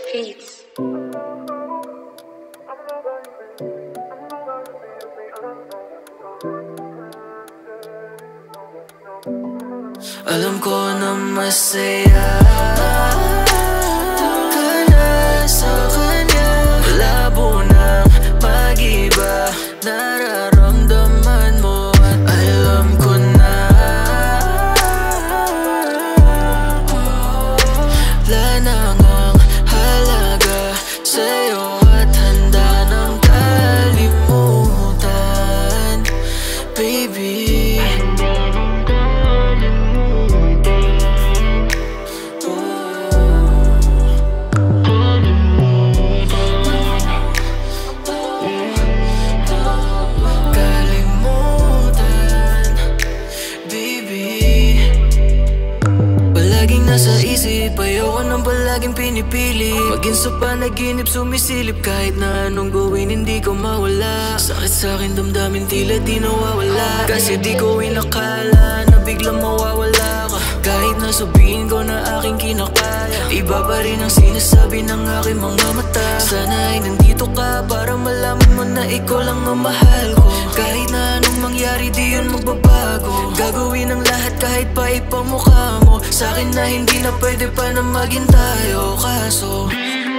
Beats. Alam ko na masaya ka na sa kanya. Malabo na mag-iba, nararamdaman mo at alam ko na. Wala na ngang halaga sa'yo at handa nang kalimutan, baby. Nasa isip, ayoko nang palaging pinipili. Maging sa panaginip, sumisilip. Kahit na anong gawin, hindi ko mawala. Sakit sa'kin damdamin, tila di nawawala. Kasi di ko inakala na biglang mawawala ka. Kahit na sabihin ko na aking kinakaya, iba pa rin ang sinasabi ng aking mga mata. Sana ay nandito ka para malaman mo na ikaw lang ang mahal ko. Kahit na anong mangyari, di yun magbabago. Gagawin ang lahat kahit pa ipamukha mo sa'kin na hindi na pwede pa na maging tayo. Kaso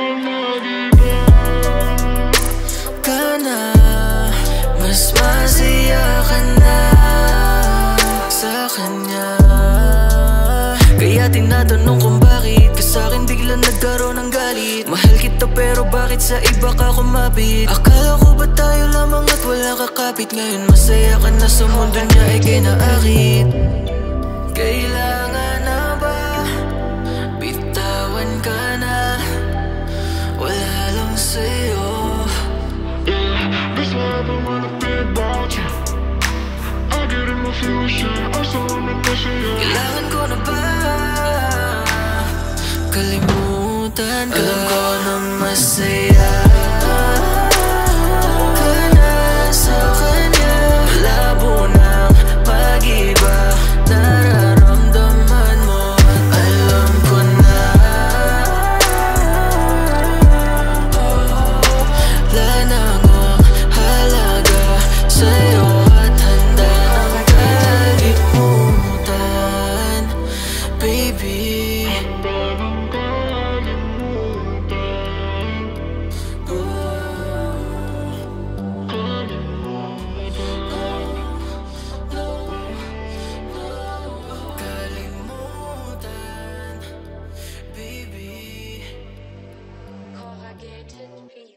ka na, mas masaya ka na sa kanya. Kaya tinatanong kung bakit ka sa'kin biglang nagkaroon ng galit. Mahal kita pero bakit sa iba ka kumapit? Akala ko ba tayo lamang at wala kakapit? Ngayon masaya ka na sa mundo niya ay kinaakit. Kailangan na ba bitawan ka na? Wala lang sa'yo. This life I wanna be about you. I get in my future, I'm so unnecessary. Kailangan ko na ba kalimutan ka? Alam ko na masaya ka na sa kanya. Malabo nang mag-iba, nararamdaman mo at alam ko na. Wala na ngang halaga sa'yo at handa nang kalimutan, baby. Corrugated Beats.